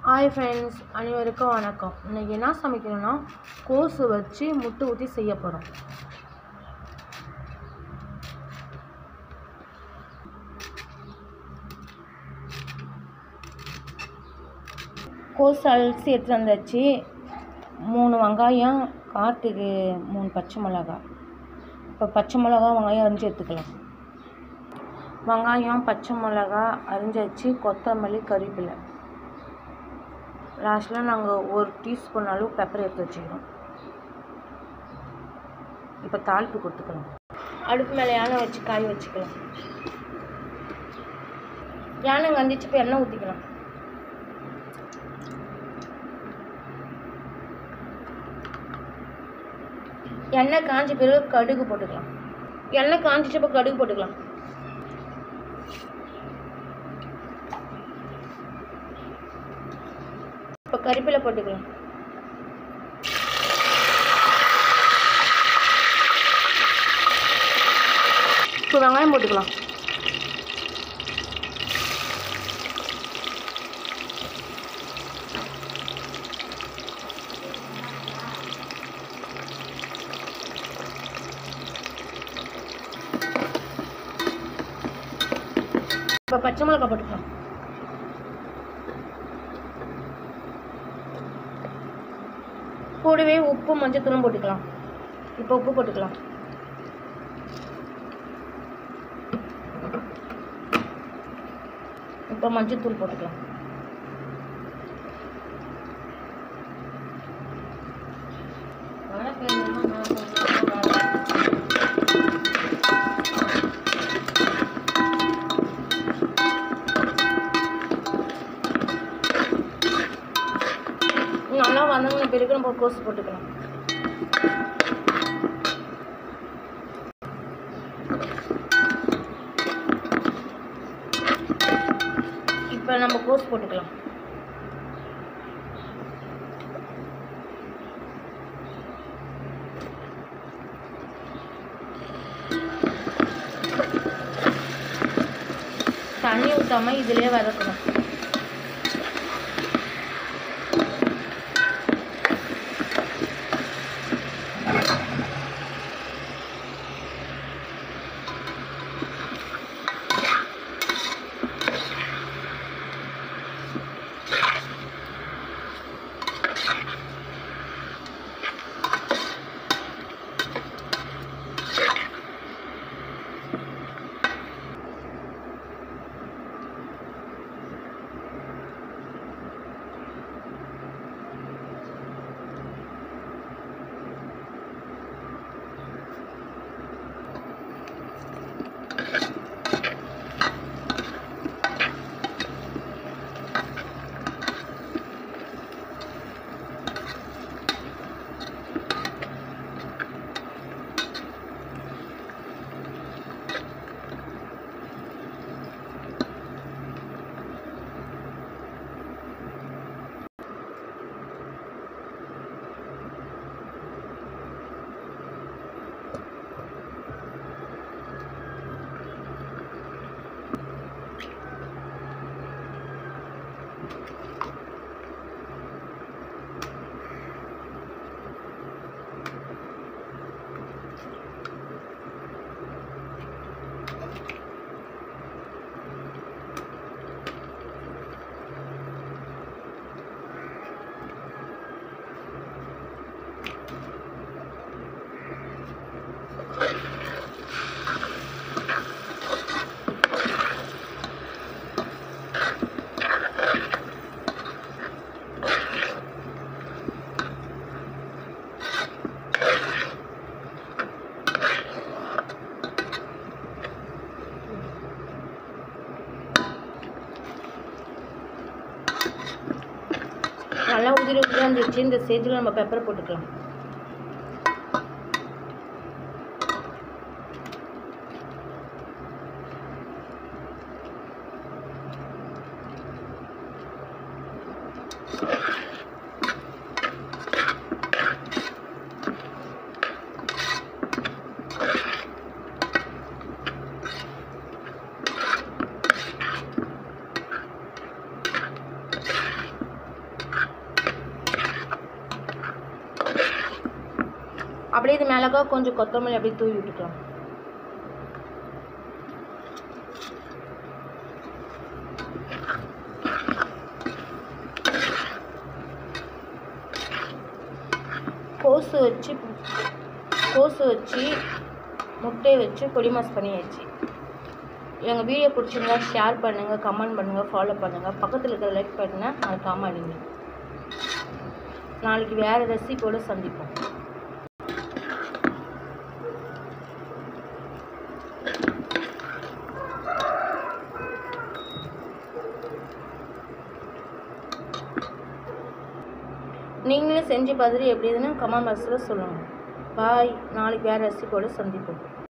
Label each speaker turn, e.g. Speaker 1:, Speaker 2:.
Speaker 1: Hi friends, அனைவருக்கும் வணக்கம். இன்றைக்கி என்ன சமைக்கணும்னா கோஸு வச்சு முட்டை ஊற்றி செய்ய போகிறோம். கோஸ் அலசி எடுத்து வந்தாச்சு. 3 வெங்காயம், காரத்துக்கு 3 பச்சை மிளகாய். இப்போ பச்சை மிளகா வெங்காயம் அரிஞ்சு எடுத்துக்கலாம். வெங்காயம் பச்சை மிளகா அரிஞ்சாச்சு. கொத்தமல்லி, கறிவேப்பிலை. லாஸ்ட்டில் நாங்கள் 1 டீஸ்பூன் அளவு பெப்பர் எடுத்து வச்சுக்கிறோம். இப்போ தாளிப்பு கொடுத்துக்கலாம். அடுப்பு மேலே யானை வச்சு காய வச்சுக்கலாம். யானை வந்துச்சு. இப்போ எண்ணெய் ஊற்றிக்கலாம். எண்ணெய் காஞ்ச பிறகு கடுகு போட்டுக்கலாம். எண்ணெய் காஞ்சிச்சு. இப்போ கடுகு போட்டுக்கலாம். இப்போ கறிவேப்பிலை போட்டுக்கலாம். இப்போ வெங்காயம் போட்டுக்கலாம். இப்போ பச்சை மிளகாய் போட்டுக்கலாம். கூடவே உப்பு மஞ்சத்தூளும் போட்டுக்கலாம். இப்போ உப்பு போட்டுக்கலாம். இப்போ மஞ்சத்தூள் போட்டுக்கலாம். நல்லா வதங்கின பிறகு நம்ம கோஸ் போட்டுக்கலாம். இப்போ நம்ம கோஸ் போட்டுக்கலாம். தண்ணி ஊற்றாமல் இதிலே வதக்கணும். நல்லா உதிரி உதிரியாக இருந்துச்சு. இந்த ஸ்டேஜில் நம்ம பெப்பர் போட்டுக்கலாம். அப்படியே இது மிளகா கொஞ்சம் கொத்தமல்லி அப்படியே தூவி விட்டுக்கலாம். கோசு வச்சு முட்டையை வச்சு பொடி மாஸ் பண்ணியாச்சு. எங்கள் வீடியோ பிடிச்சிருந்தா ஷேர் பண்ணுங்கள், கமெண்ட் பண்ணுங்கள், ஃபாலோ பண்ணுங்கள். பக்கத்தில் இருக்கிற லைக் பட்டனை மறக்காம அடிங்க. நாளைக்கு வேறு ரெசிபியோடு சந்திப்போம். நீங்களும் செஞ்சு பார்த்துட்டு எப்படி இதுன்னு கமெண்ட் பாக்ஸில் சொல்லுங்கள். பாய். நாளைக்கு வேறு ரெசிபியோடு சந்திப்போம்.